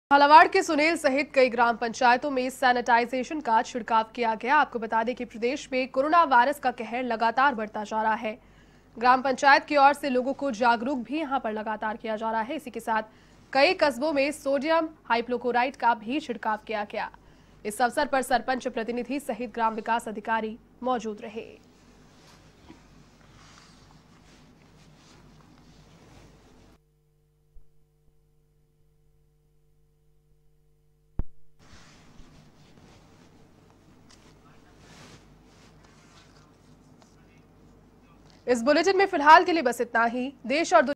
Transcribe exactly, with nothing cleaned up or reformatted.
झालावाड़ के सुनेल सहित कई ग्राम पंचायतों में सैनिटाइजेशन का छिड़काव किया गया। आपको बता दें कि प्रदेश में कोरोना वायरस का कहर लगातार बढ़ता जा रहा है। ग्राम पंचायत की ओर से लोगों को जागरूक भी यहां पर लगातार किया जा रहा है। इसी के साथ कई कस्बों में सोडियम हाइपोक्लोराइट का भी छिड़काव किया गया। इस अवसर पर सरपंच प्रतिनिधि सहित ग्राम विकास अधिकारी मौजूद रहे। इस बुलेटिन में फिलहाल के लिए बस इतना ही। देश और